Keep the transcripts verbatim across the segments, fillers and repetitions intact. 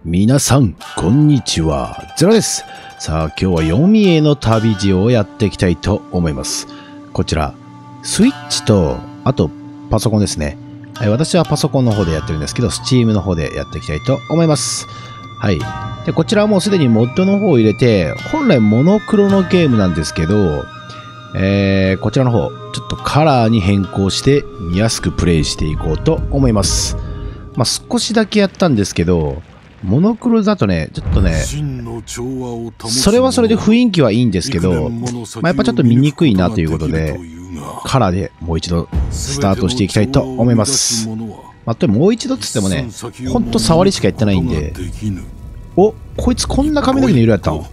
皆さん、こんにちは。ゼロです。さあ、今日は読みへの旅路をやっていきたいと思います。こちら、スイッチと、あと、パソコンですね。はい、私はパソコンの方でやってるんですけど、Steam の方でやっていきたいと思います。はい。で、こちらはもうすでにモッドの方を入れて、本来モノクロのゲームなんですけど、えー、こちらの方、ちょっとカラーに変更して見やすくプレイしていこうと思います。まあ、少しだけやったんですけど、モノクロだとね、ちょっとね、それはそれで雰囲気はいいんですけど、まあ、やっぱちょっと見にくいなということで、カラーでもう一度スタートしていきたいと思います。まあ、もう一度っつってもね、ほんと触りしかやってないんで、お、こいつこんな髪の毛の色やったの？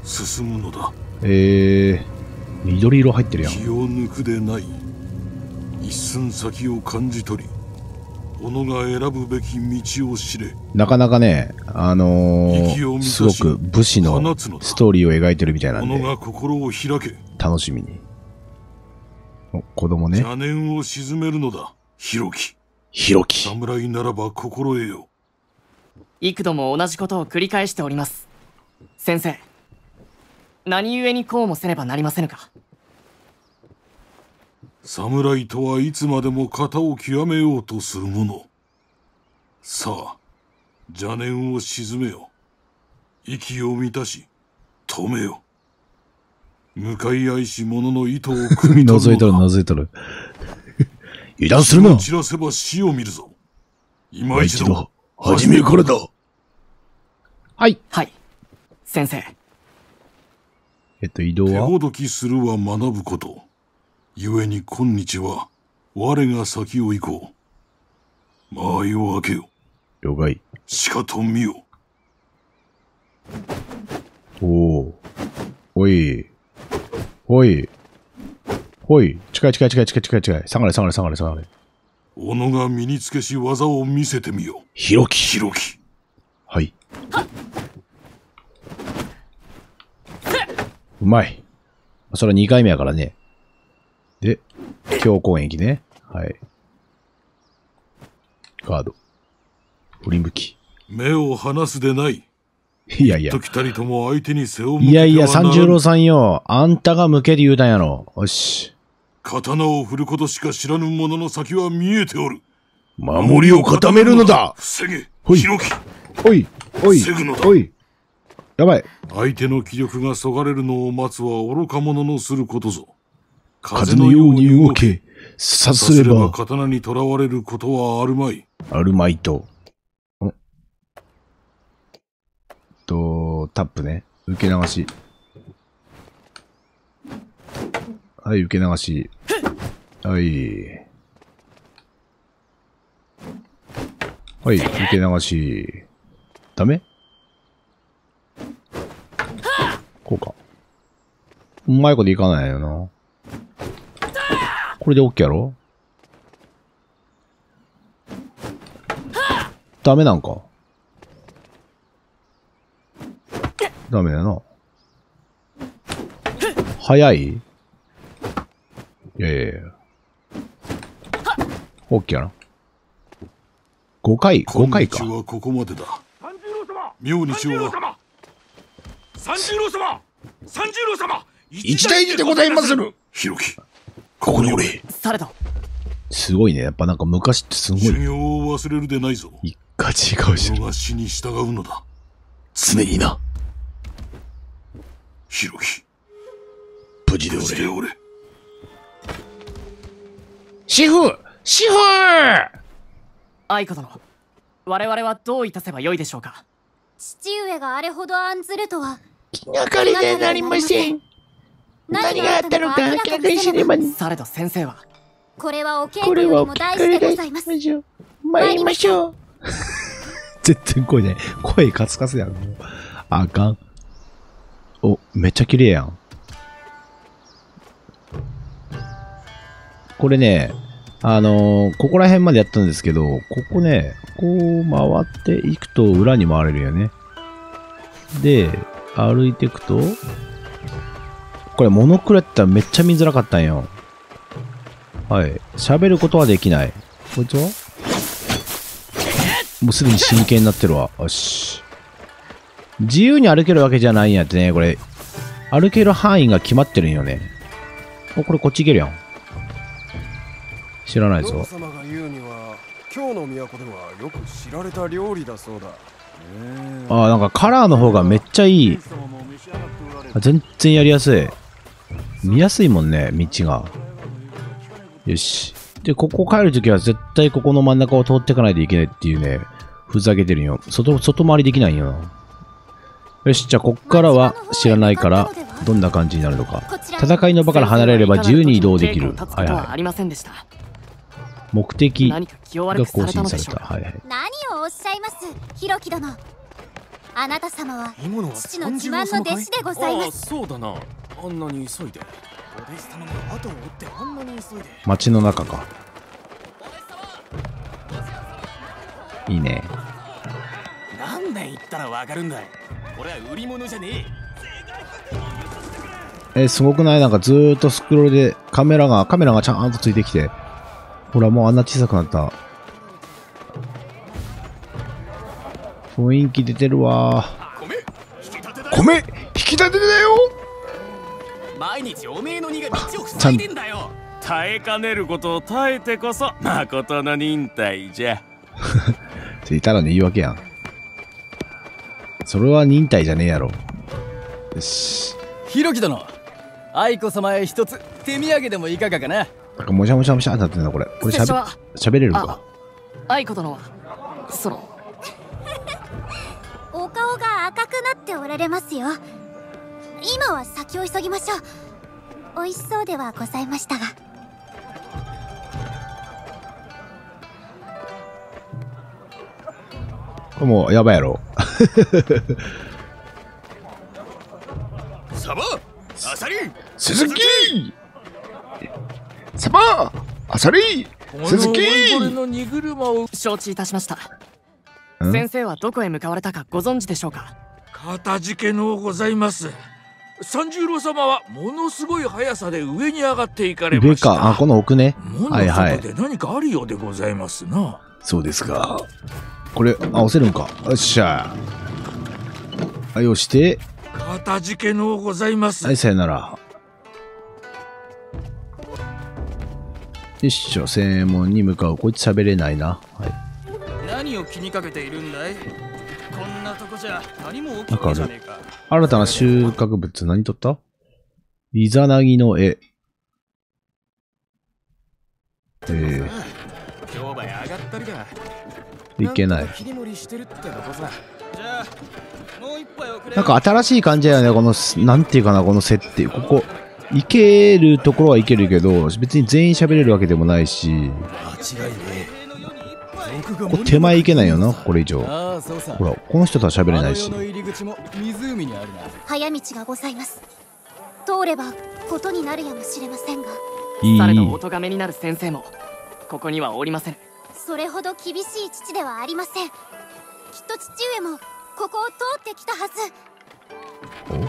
えー、緑色入ってるやん。 気を抜くでない。一寸先を感じ取り、己が選ぶべき道を知れ。 なかなかね、あのー、すごく武士のストーリーを描いてるみたいなんで、 が心を開け。 楽しみに。お、子供ね。 邪念を鎮めるのだ、ヒロキ。 ヒロキ。 侍ならば心得よ。 幾度も同じことを繰り返しております。先生、何故にこうもせねばなりませぬか。 侍とはいつまでも型を極めようとするもの。さあ、邪念を鎮めよ。息を満たし、止めよ。向かい合いし者の糸を汲み取るのだ。 覗いとる覗いとる。油断するな。 散らせば死を見るぞ。今一度、 始めるからだ。はい。 はい。先生。 えっと、移動は手ほどきするは学ぶこと。故に今日は、我が先を行こう。間合いを開けよ。 了解。 しかと見よ。 おお。おい。おい。おい。近い近い近い近い近い近い。下がれ下がれ下がれ下がれ。 己が身につけし技を見せてみよ。 ヒロキ。 ヒロキ。 はい。うまい。それはにかいめやからね。で、強攻撃ね。はい。ガード。振り向き。 目を離すでない。 いやいや。 時たりとも相手に背を向けていやいや、三十郎さんよ。あんたが向けで言うたんやろ。よし。 刀を振ることしか知らぬ者の先は見えておる。 守りを固めるのだ。 防げ。 ほい。 ヒロキ。 おい。おい。 防ぐのだ。 おい。やばい。 相手の気力がそがれるのを待つは愚か者のすることぞ。 風のように動け。さすれば。 刀にとらわれることはあるまい。 あるまいと。んと、タップね。受け流し。はい、受け流し。はい。はい、受け流し。ダメ？こうか。うまいこといかないよな。これで OK やろ？ダメなんか。ダメだな。早い？いやいやいや。OK やな。ごかい、ごかいか。 今日はここまでだ。明日は。 三十郎様三十郎様一大事でございまする。 ヒロキ。 ここにおれ。 されど。 すごいね。やっぱなんか昔ってすごい。 修行を忘れるでないぞ。 一か違うし。 己が死に従うのだ。 常にな。 ヒロキ。 無事でおれ。 無事でおれ。 シェフシェフ愛子殿、我々はどういたせばよいでしょうか。 父上があれほど案ずるとは気がかりでなりません。何があったのか明らかにしねば。 されど先生はこれはお稽古よりも大事でございます。 参りましょう。 全然声ね。声カツカツやん。あかん。お、めっちゃ綺麗やん。これね、あのー、ここら辺までやったんですけど、ここね、こう回っていくと裏に回れるよね。で、歩いていくと、これモノクロやったらめっちゃ見づらかったんよ。はい。喋ることはできない。こいつはもうすでに真剣になってるわ。よし。 自由に歩けるわけじゃないんやってね、これ。歩ける範囲が決まってるんよね。お、これこっち行けるやん。知らないぞ。 様が言うには今日の都ではよく知られた料理だそうだ。 ああ、なんかカラーの方がめっちゃいい。あ、全然やりやすい。見やすいもんね、道が。よし。で、ここ帰るときは絶対ここの真ん中を通っていかないといけないっていうね、ふざけてるんよ。外、外回りできないんよな。よし、じゃあこっからは知らないから、どんな感じになるのか。戦いの場から離れれば自由に移動できる。はいはい。目的が更新された。はいはい。 何をおっしゃいます、ひろき殿。あなた様は父の自慢の弟子でございます。 そうだな。あんなに急いで。お弟子様の後を追ってあんなに急いで。 街の中か。いいね。 なんで言ったらわかるんだい。これは売り物じゃねえ。え、すごくない？なんかずーっとスクロールでカメラが、カメラがちゃんとついてきて。ほら、もうあんな小さくなった。雰囲気出てるわ。米引き立てだよ。 毎日おめえの荷が道を塞いでんだよ。耐えかねることを耐えてこそ誠の忍耐じゃ。 いたらね、言い訳やん。それは忍耐じゃねえやろ。よし。 ひろき殿、愛子様へ一つ手土産でもいかがかな。 なんかもしゃもしゃもしゃってなってんだこれ。これしゃべ、しゃべれるか。 愛子殿はそのお顔が赤くなっておられますよ。今は先を急ぎましょう。美味しそうではございましたが。 これもうやばいやろ。 サバ、アサリ、 鈴木サバ、アサリ、鈴木。 俺の荷車を承知いたしました。先生はどこへ向かわれたかご存知でしょうか。 かたじけのうございます。三十郎様はものすごい速さで上に上がっていかれました。 上か、あ、この奥ね。 はいはい。何かあるようでございますな。 そうですか。これ、あ、押せるんか。よっしゃ。はい、押して。 かたじけのうございます。 はい、さよなら。よっしょ、正門に向かう。こいつ喋れないな。はい。 何を気にかけているんだい。こんなとこじゃ何も起きないじゃねえか。 新たな収穫物、何取った？イザナギの絵。えー。 商売上がったりだ。 いけない。 じゃあもう一杯おくれ。 なんか新しい感じだよね、この、なんていうかな、この設定。ここ、行けるところは行けるけど、別に全員喋れるわけでもないし。間違いねえ。ここ手前行けないよな、これ以上。ほら、この人とは喋れないし。 早道がございます。通ればことになるやもしれませんが。 いい。 されどお咎めになる先生もここにはおりません。 それほど厳しい父ではありません。きっと父上もここを通ってきたはず。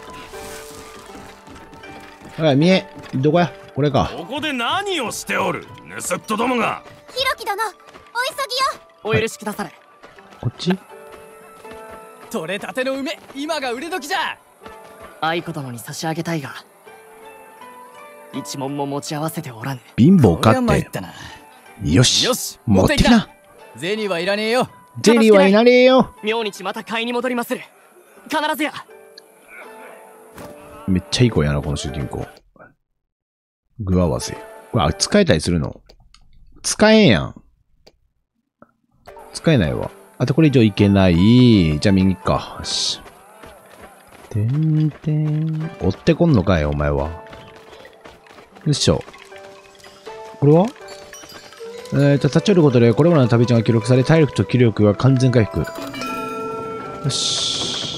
おはい、見え。どこや？これか。 ここで何をしておる、盗っ人どもが。 ひろき殿、お急ぎよ。 お許しくだされ。 こっち？ 取れたての梅、今が売れ時じゃ。 愛子殿に差し上げたいが、一文も持ち合わせておらぬ。 貧乏かって。よし。 よし、 持ってきな。 銭はいらねえよ。 銭はいらねえよ。 明日また買いに戻りまする。必ずや。 めっちゃいい子やな、この主人公。具合わせ。これ、使えたりするの？使えんやん。使えないわ。あとこれ以上いけない。じゃあ右か。よし。てんてん。追ってこんのかい、お前は。よいしょ。これはえーと、立ち寄ることで、これまでの旅路が記録され、体力と気力が完全回復。よし。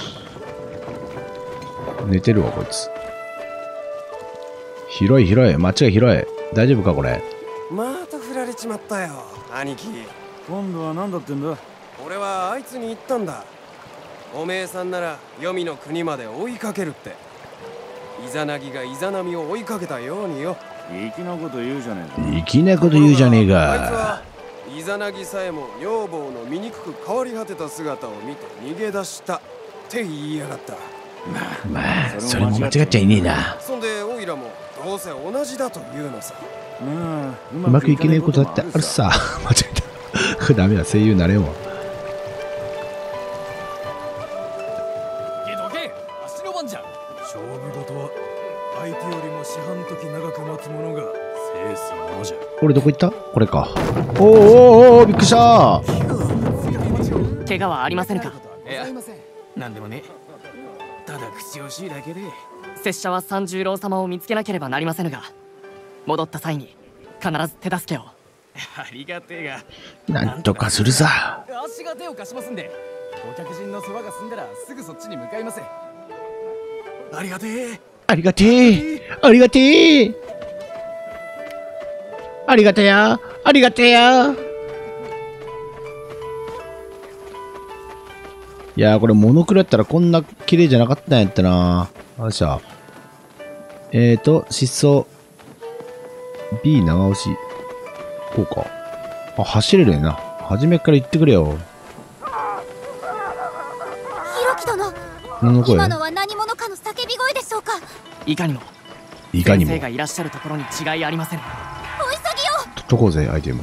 寝てるわ、こいつ。広い広い。街が広い。大丈夫か、これ。 また振られちまったよ、兄貴。 今度は何だってんだ。 俺はあいつに言ったんだ。おめえさんなら黄泉の国まで追いかけるって。イザナギがイザナミを追いかけたようによ。 粋なこと言うじゃねえか。 粋なこと言うじゃねえか。 あいつはイザナギさえも女房の醜く変わり果てた姿を見て逃げ出した。 って言いやがった。 まあそれも間違っちゃいねえな。 そんでオイラもどうせ同じだと言うのさ。 うまくいけねえことだってあるさ。間違えた。ダメだ、声優になれんわ。 どけ、足の番じゃ。勝負事は相手よりも四半時長く待つ者が制すものじゃ。 俺どこ行った？これか。おーおーおー、びっくりした。 怪我はありませんか？ いや、なんでもね。ただ口惜しいだけで。 拙者は三十郎様を見つけなければなりませぬが、戻った際に必ず手助けを。 ありがてえが。なんとかするさ。 足が手を貸しますんで、ご客人の世話が済んだらすぐそっちに向かいます。ありがてえ。 ありがてえ。ありがてえ。ありがてや。ありがてや。いやー、これモノクロやったらこんな綺麗じゃなかったんやったな。よっしゃ。えーと、失踪。B 長押し。こうか。あ、走れるやな。初めから言ってくれよ。 ひろき殿。 何の声？ 今のは何者かの叫び声でしょうか。 いかにも。 いかにも。 先生がいらっしゃるところに違いありません。 お急ぎよ。 取っとこうぜ、アイテム。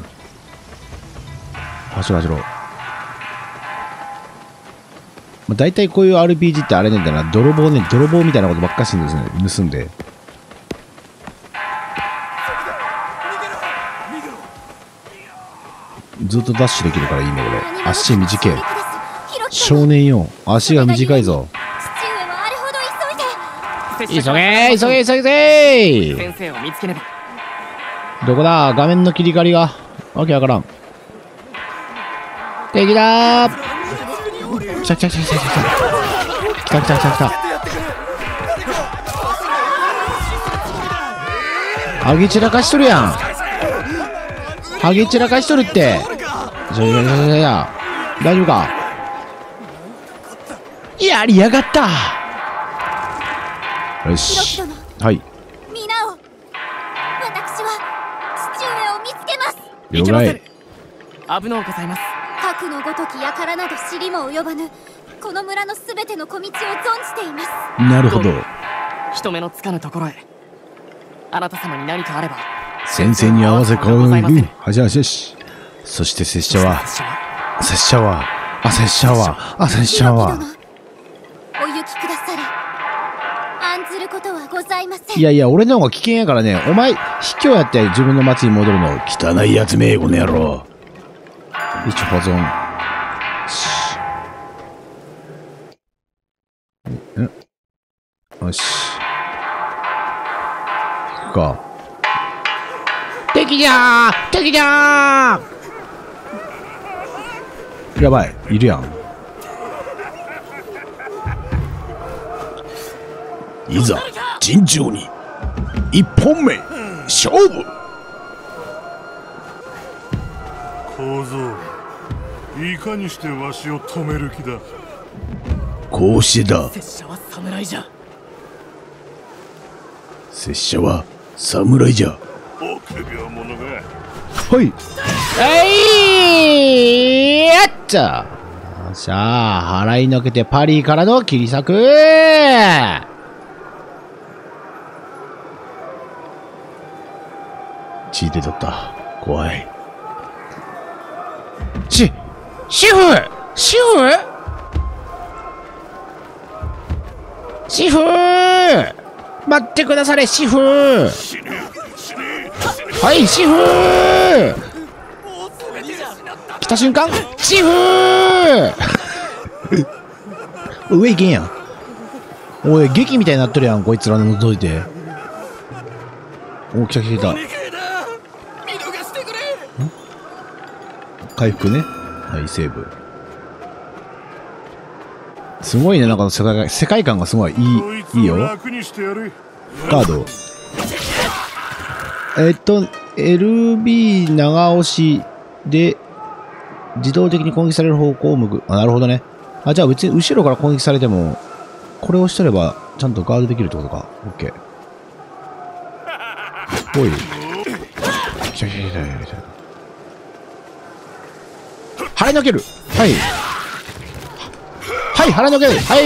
走ろう走ろう。まあ、大体こういう アールピージー ってあれなんだな、泥棒ね、泥棒みたいなことばっかしんですね、盗んで。ずっとダッシュできるからいいんだけど、足短い。少年よ、足が短いぞ。 父上はあれほど急いで。 急げ急げ急げ。 先生を見つけねば。 どこだ、画面の切り替わりが。わけわからん。敵だー。来た来た来た来た来た来た来た来た来た。ハゲ散らかしとるやん。ハゲ散らかしとるって。いやいやいやいや、大丈夫か。やりやがった。よし。はい。 皆を。私は父上を見つけます。 了解。 危のうございます。 核のごとき輩など知りも及ばぬこの村のすべての小道を存じています。 なるほど。 人目のつかぬところへ。あなた様に何かあれば先生に合わせこう。はしはしよし。そして拙者は拙者はあ拙者はあ拙者はお行きくだされ。案ずることはございません。 いやいや、俺の方が危険やからね。お前卑怯やって自分の町に戻るの。汚いやつめ、この野郎。一応保存。んよし。行くか。敵じゃー敵じゃーやばい、いるやん。いざ、尋常に。一本目、勝負。 小僧、いかにしてわしを止める気だ。 こうしてだ。 拙者は侍じゃ。 拙者は侍じゃ。 臆病者が。 はい。えいやっちゃ。よっしゃー、払いのけてパリーからの切り裂くー。血出とった。怖い。し、シフシフシフー待ってくだされ、シフーはい、シフー来た瞬間、シフー上行けんやん。おい、劇みたいになっとるやん、こいつらの覗いて。お、来た来た来た。回復ね。はい、セーブ。すごいね、なんか世界世界観がすごいいい、いいよ。カード。えっと、エルビー 長押しで自動的に攻撃される方向を向く。あ、なるほどね。あ、じゃあ別に後ろから攻撃されても、これをしとればちゃんとガードできるってことか。オッケー。おい。来た来た来た来た。払いのける。はい。ははい、腹のけはい、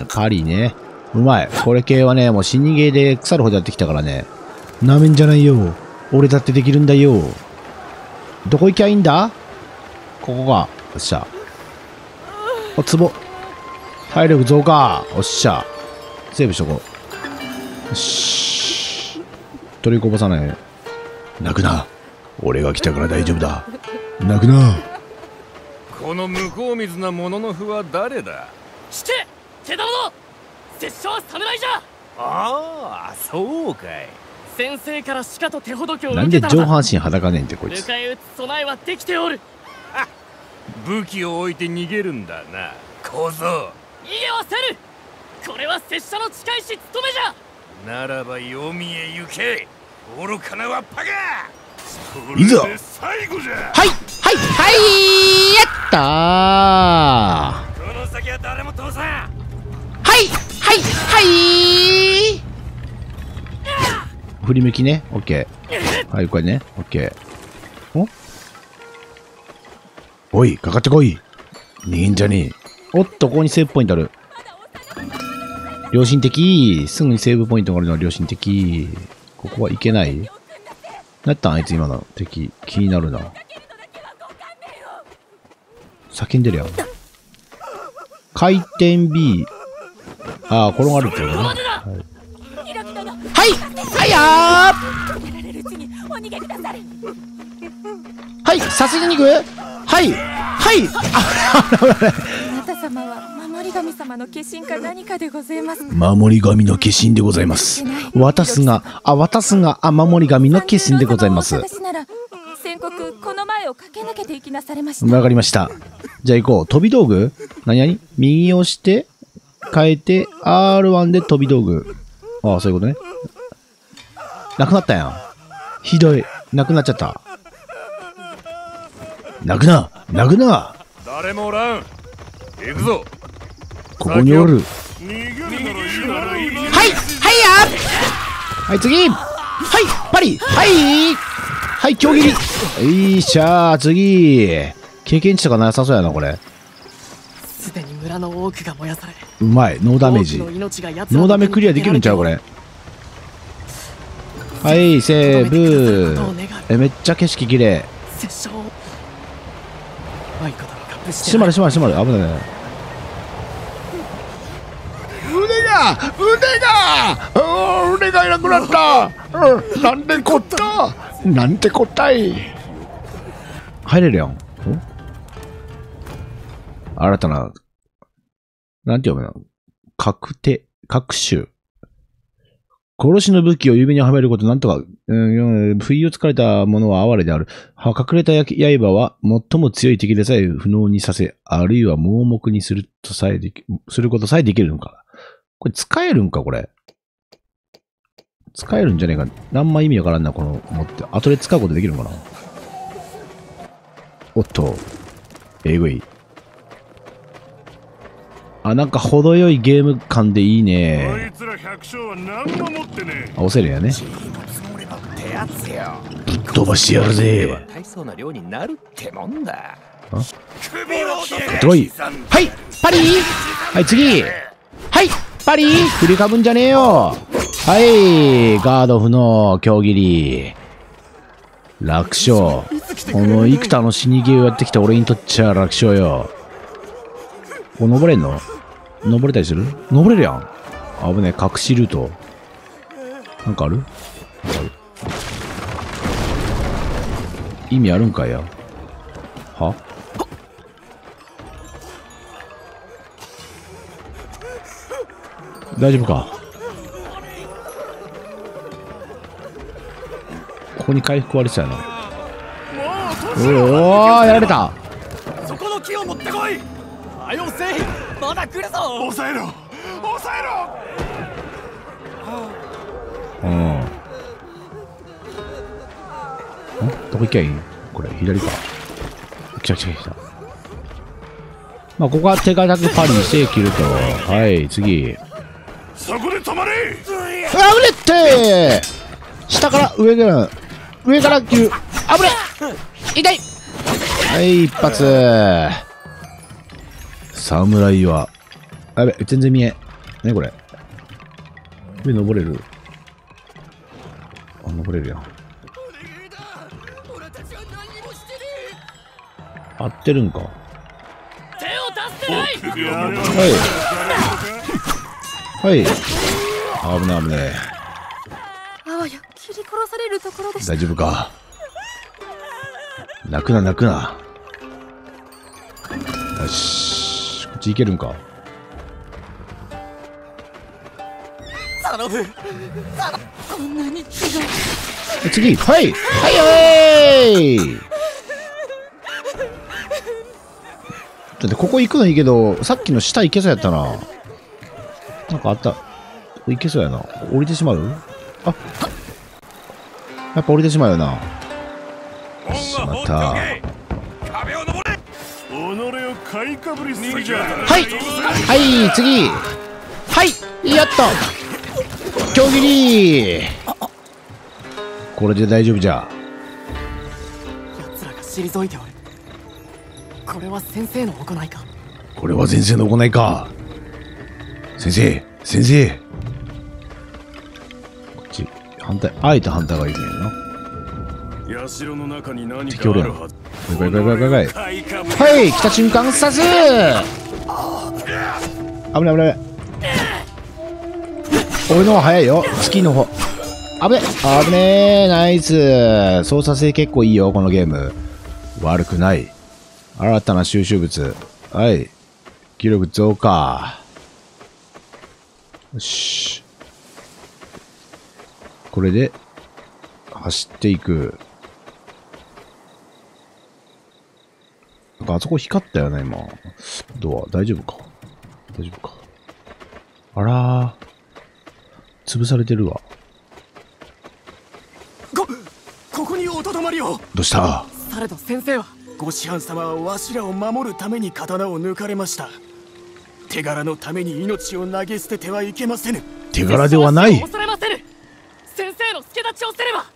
パリね。うまい。これ系はね、もう死にゲーで腐るほどやってきたからね。なめんじゃないよ。俺だってできるんだよ。どこ行きゃいいんだ？ここか。よっしゃ。お、つぼ。体力増加。おっしゃ。セーブしとこう。よし。取りこぼさない。泣くな。俺が来たから大丈夫だ。泣くな。 この向こう水なもののふは誰だ？ して手玉の拙者は侍じゃ。 ああ、そうかい。 先生からしかと手ほどきを受なんでけたのだ。 上半身裸ねんってこいつ。 迎え撃つ備えはできておる。 武器を置いて逃げるんだな、小僧。 逃げはせる。これは拙者の近いし務めじゃ。 ならば黄泉へ行け、愚かなわっぱが。 いざ。 最後じゃ。 はいはいはいやったー。 この先は誰も通さん。 はいはいはい振り向きね。オッケー。はい、これね。オッケー。おおい、かかってこい。逃げんじゃねえ。おっと、ここにセーブポイントある。良心的。すぐにセーブポイントがあるのは良心的。ここはいけない。なったんあいつ今の敵。気になるな。叫んでるやん。回転 B。ああ、転がるってことね。はい。 はいはいやーはい、さすがに行くはいはいあなた様は守り神様の化身か何かでございます。 守り神の化身でございます。渡すが、あ、渡すが、あ、守り神の化身でございます。わ宣告この前を駆け抜けていきなされました。 かりました。じゃあ行こう。飛び道具何々右押して、変えて、アールワン で飛び道具。ああ、そういうことね。なくなったやん。ひどい。なくなっちゃった。泣くな泣くな誰もおらん。行くぞ。 ここにおる。 逃げるならいいならいい。 はいはいやはい、次はいパリはいはい、強切りいいしゃー、次経験値とかなさそうやな、これ。 すでに村の多くが燃やされ、 うまい。ノーダメージ。ノーダメクリアできるんちゃうこれ。はい、セーブ。え、めっちゃ景色綺麗。閉まる閉まる閉まる。危ないね。腕が腕が腕がいなくなった、うん、なんでこったなんてこったい。入れるやん。新たな、なんて読むの？確定、確種。殺しの武器を指にはめること、なんとか、うん、不意をつかれた者は哀れである。隠れた刃は最も強い敵でさえ不能にさせ、あるいは盲目にするとさえでき、することさえできるのか。これ使えるんかこれ。使えるんじゃねえか。何枚意味わからんな、この、持って。後で使うことできるのかな。おっと。えぐい。あ、なんか程よいゲーム感でいいね。 あいつら百姓は何も持ってねえ。 あ、押せるやね。 手厚よ。 ぶっ飛ばしてやるぜ。 大層な量になるってもんだ。 首を落とせ。どい。はい、パリー。はい、次。はい、パリー。振りかぶんじゃねえよ。はい、ガードフの強切り。楽勝。この幾多の死にゲーをやってきた俺にとっちゃ楽勝よ。これ登れんの？登れたりする？登れるやん。危ねえ、隠しルート。なんかある？なんかある。意味あるんかいや。は？大丈夫か？ここに回復割りそうやな。おお、やられた。 そこの木を持ってこい。はよせい、まだ来るぞ。 抑えろ抑えろ。 うん。んどこ行きゃいい？これ左か。来た来た来た。まあここは手堅くパリにして切ると。はい、次。 そこで止まれ。 あぶれって下から上から上から切る。あぶれ痛い。はい、一発。 侍は、あやべ、全然見え。ねこれ。上登れる？あ、登れるやん。合ってるんか。 手を出してない。 はい。はい。危ない危ない。 あわや切り殺されるところでした。 大丈夫か。泣くな泣くな。よし。こっち行けるんか。 頼む。 こんなに血が。 次。はいはいはい。だってここ行くのいいけど、さっきの下行けそうやったな。なんかあった。行けそうやな。降りてしまう？あ、やっぱ降りてしまうよな。しまった。 壁を登れ。己を買いかぶりすぎじゃ。 はいはい次。はいやった。強切り。これで大丈夫じゃ。 奴らが退いておる。これは先生の行いか。 これは先生の行いか。先生先生。こっち反対、あえて反対がいいねんな。 社の中に何かあるはず。 バイバイバイバイバイ。はい来た瞬間刺す。危ない危ない。俺の方が早いよ。スキーの方。危ね危ねえ。ナイス。操作性結構いいよこのゲーム。悪くない。新たな収集物。はい。記録増加。よし。これで、走っていく。なんかあそこ光ったよね、今。ドア、大丈夫か大丈夫か。あらー。潰されてるわ。 こ、ここにおとどまりを。 どうした？ されど先生はご師範様はわしらを守るために刀を抜かれました。手柄のために命を投げ捨ててはいけませぬ。 手柄ではない。 恐れませぬ。先生の助立ちをせねば。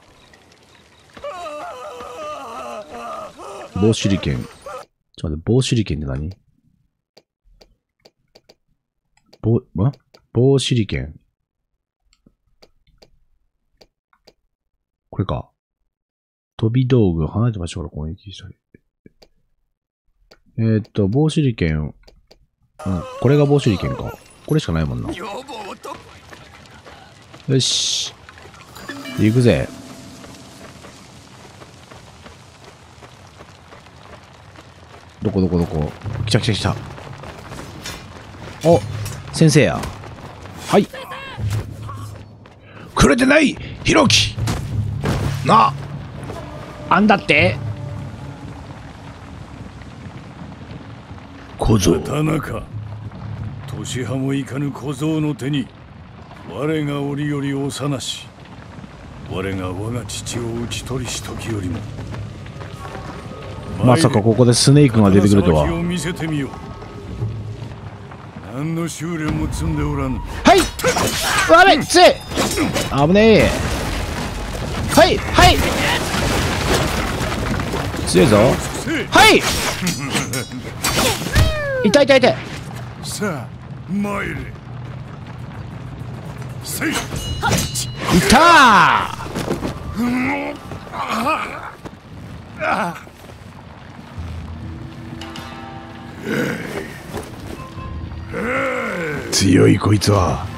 棒手裏剣。ちょっと待って、棒手裏剣って何？棒、ん？棒手裏剣。これか。飛び道具、離れた場所から攻撃したり。えー、っと、棒手裏剣。うん、これが棒手裏剣か。これしかないもんな。よし。行くぜ。どこどこどこ。来た来た来た。お、先生や。はい。くれてないひろきなあんだって小僧。 田中、年派もいかぬ小僧の手に我が折より幼し、我が我が父を討ち取りし時よりも、 まさかここでスネークが出てくるとは。 見せてみよう。何の修練も積んでおらぬ。 はい悪いつい危ねえ。はいはい強いぞ。はい痛い痛い痛い。 さあ参れ。せい。 いたー。強いこいつは。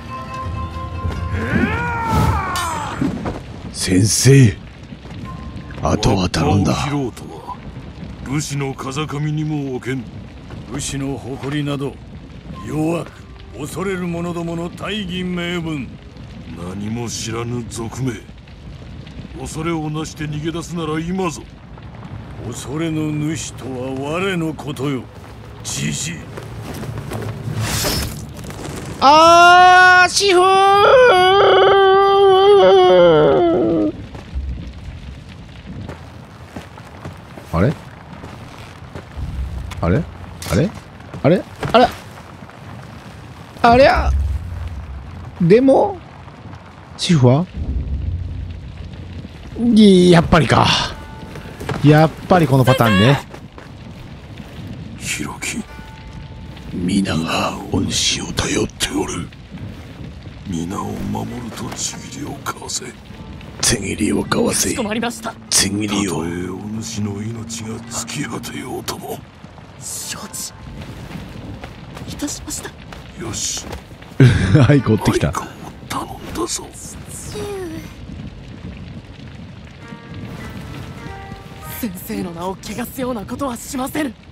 先生、あとは頼んだ。 武士の風上にも置けん。 武士の誇りなど弱く恐れる者どもの大義名分。 何も知らぬ賊め。恐れをなして逃げ出すなら今ぞ。 恐れの主とは我のことよ。じじい。 あーシフー。あれあれあれあれあれありゃでもシフはいやっぱりか。やっぱりこのパターンね。 ヒロキ、 皆がお主を頼っておる。 皆を守るとちぎりを交わせ。 ちぎりを交わせ。 かしこまりました。 ちぎりを。 たとえお主の命が尽き果てようとも。 承知いたしました。 よし。 はい、追ってきた。 頼んだぞ。 父上。 先生の名を汚すようなことはしません。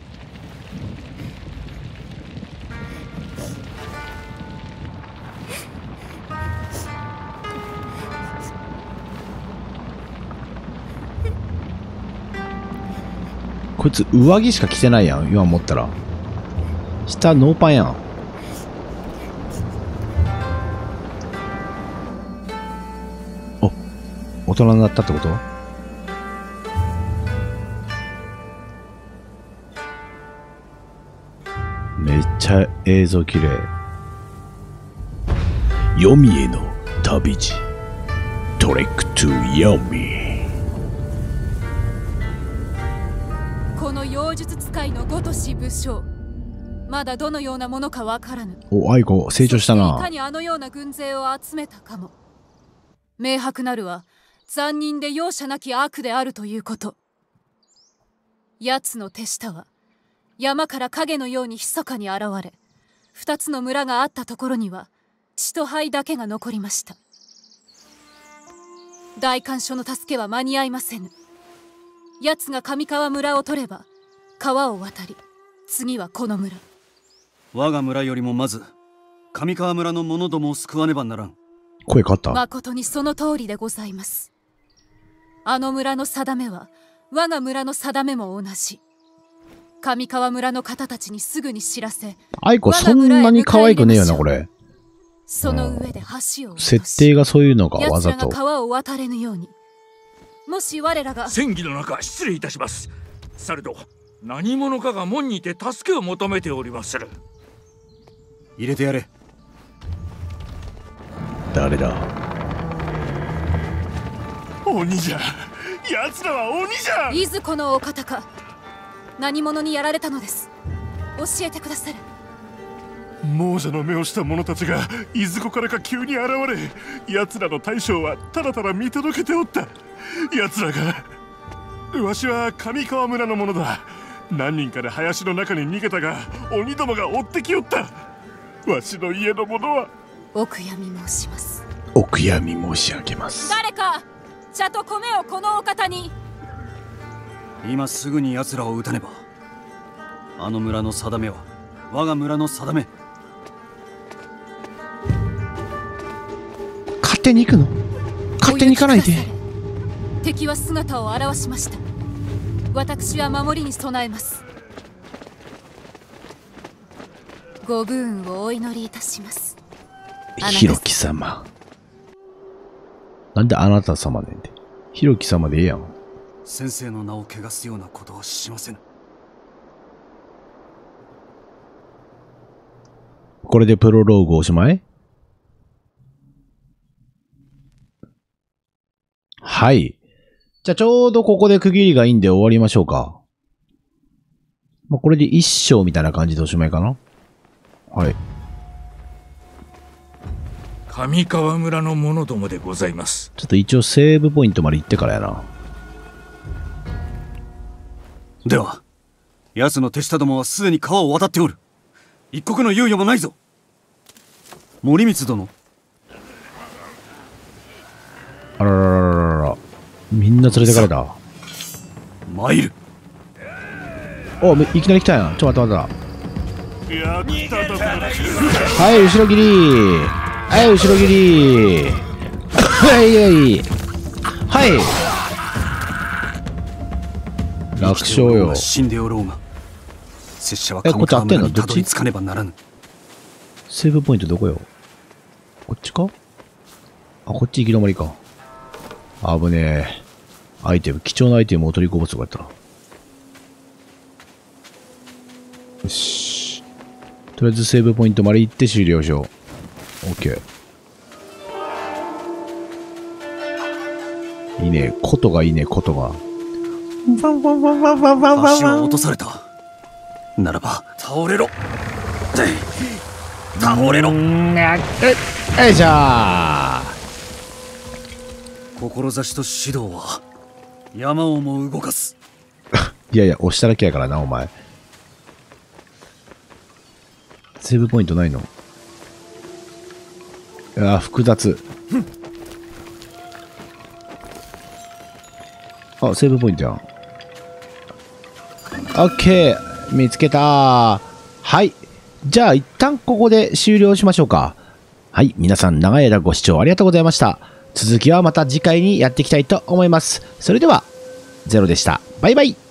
こいつ上着しか着てないやん、今思ったら。下ノーパンやん。お、大人になったってこと？めっちゃ映像綺麗。ヨミへの旅路。トレックトゥヨミ。 この妖術使いのごとし武将、まだどのようなものかわからぬ。 お、アイコ成長したな。 いかにあのような軍勢を集めたかも。明白なるは残忍で容赦なき悪であるということ。奴の手下は山から影のように密かに現れ、二つの村があったところには血と灰だけが残りました。大官所の助けは間に合いませぬ。奴が上川村を取れば川を渡り、次はこの村。 我が村よりもまず上川村の者どもを救わねばならん。 声変わった。 誠にその通りでございます。あの村の定めは我が村の定めも同じ。上川村の方たちにすぐに知らせ、 アイコそんなに可愛くねえよな、これ。 その上で橋を設定がそういうのがわざと。 奴らが川を渡れぬように。もし我らが戦議の中失礼いたします。されど何者かが門にて助けを求めておりまする。 入れてやれ。 誰だ？ 鬼じゃ。奴らは鬼じゃ。 いずこのお方か。何者にやられたのです。教えてくださる。 亡者の目をした者たちがいずこからか急に現れ、奴らの大将はただただ見届けておった。奴らが。わしは上川村の者だ。何人かで林の中に逃げたが、鬼どもが追ってきよった。わしの家の者は。 お悔やみ申します。 お悔やみ申し上げます。 誰か茶と米をこのお方に。 今すぐに奴らを撃たねば。あの村の定めは我が村の定め。 勝手に行くの？勝手に行かないで。 敵は姿を現しました。私は守りに備えます。ご武運をお祈りいたします。 ひろき様。なんであなた様ねんて。ひろき様でええやん。 先生の名を汚すようなことはしませぬ。 これでプロローグおしまい？はい。じゃあちょうどここで区切りがいいんで終わりましょうか。まあ、これで一章みたいな感じでおしまいかな。はい。 上川村の者どもでございます。 ちょっと一応セーブポイントまで行ってからやな。 では、奴の手下どもはすでに川を渡っておる。一刻の猶予もないぞ。森光殿。 あらららららら。みんな連れてかれた。 参る。 お、いきなり来たやん。ちょっと待って待って。 やったとこはい、後ろ切り。はい、後ろ切り。はいはいはい。楽勝よ。 死んでおろうが。拙者は上川村にたどり着かねばならぬ。 セーブポイントどこよ？こっちか？あ、こっち行き止まりか。危ねえ。アイテム、貴重なアイテムを取りこぼすとかやったら。よし。とりあえずセーブポイントまで行って終了しよう。オッケー。いいね。ことがいいね、ことが。 足を落とされた。ならば、倒れろ。 倒れろ。 よいしょー。 志と指導は山をも動かす。 いやいや、押しただけやからな、お前。セーブポイントないの？いや、複雑。あ、セーブポイントやん。オッケー、見つけたー。はい。じゃあ、一旦ここで終了しましょうか。はい。皆さん、長い間ご視聴ありがとうございました。続きはまた次回にやっていきたいと思います。それでは、ゼロでした。バイバイ。